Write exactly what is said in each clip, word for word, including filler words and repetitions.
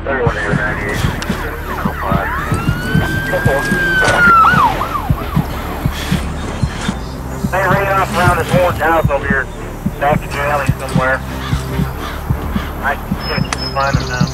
thirty-one to ninety-eight. oh five. They ran off around this orange house over here, back in the alley somewhere. I can't find them now.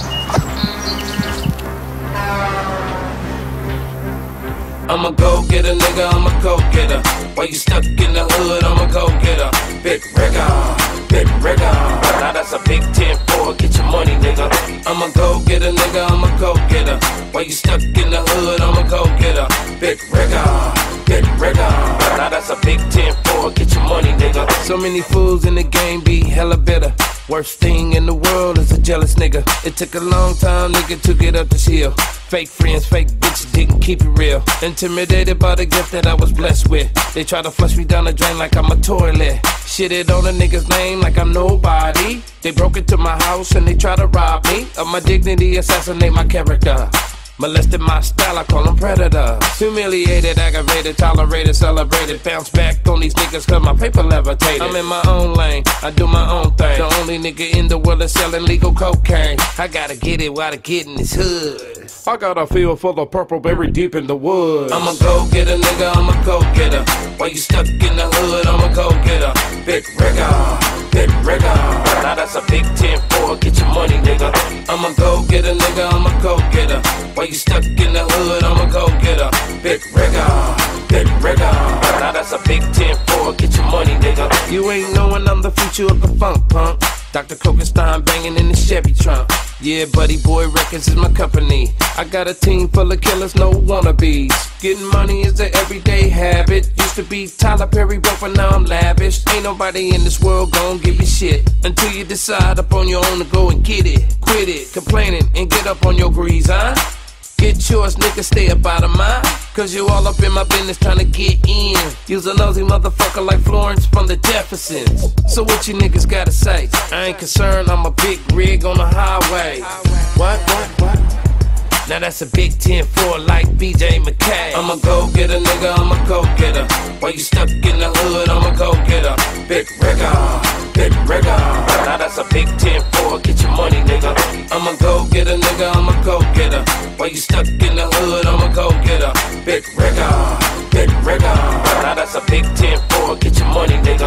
I'm a go-getter, nigga, I'm a go-getter. While you stuck in the hood, I'm a go-getter. Big rigger, big rigger. Now that's a big ten four, get your money, nigga. I'm a go-getter, nigga, I'm a go-getter. While you stuck in the hood, I'm a go-getter. Big rigger, big rigger. Now that's a big ten four, get your money, nigga. So many fools in the game be hella bitter. Worst thing in the world is a jealous nigga. It took a long time, nigga, to get up this hill. Fake friends, fake bitches didn't keep it real. Intimidated by the gift that I was blessed with. They try to flush me down the drain like I'm a toilet. Shitted on a nigga's name like I'm nobody. They broke into my house and they try to rob me of my dignity, assassinate my character. Molested my style, I call them predators. Humiliated, aggravated, tolerated, celebrated. Bounce back on these niggas cause my paper levitated. I'm in my own lane, I do my own thing. The only nigga in the world is selling legal cocaine. I gotta get it while the kid in his hood. I got a feel for the purple berry deep in the woods. I'm a go-getter, nigga, I'm a go-getter. While you stuck in the hood, I'm a go-getter. Big rigger, big rigger. Now that's a big ten four, get your money, nigga. I'm a go-getter, nigga, I'm a go-getter. While you stuck in the hood, I'm a go-getter. Big rigger, big rigger. Now that's a big ten four, get your money, nigga. You ain't knowing I'm the future of the funk punk. Doctor Kokenstein banging in the Chevy trunk. Yeah, Buddy Boy Records is my company. I got a team full of killers, no wannabes. Getting money is an everyday habit. Used to be Tyler Perry, but for now I'm lavish. Ain't nobody in this world gon' give you shit until you decide up on your own to go and get it. Quit it, complaining, and get up on your grease, huh? Get yours, nigga, stay up out of mine. Cause you all up in my business trying to get in. You's a nosy motherfucker like Florence from the Jeffersons. So what you niggas gotta say? I ain't concerned, I'm a big rig on the highway. What, what, what? Now that's a big ten four like B J McKay. I'm a go-getter, nigga, I'm a go-getter. While you stuck in the hood, I'm a go-getter. Big rigger, big rigger. Now that's a big ten four, get your money, nigga. I'm a go-getter, nigga, I'm a go-getter. While you stuck in the hood, I'm a go-getter. Big rigger, big rigger. Now that's a big ten four, get your money, nigga.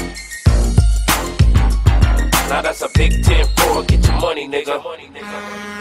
Now that's a big ten four, get your money, nigga.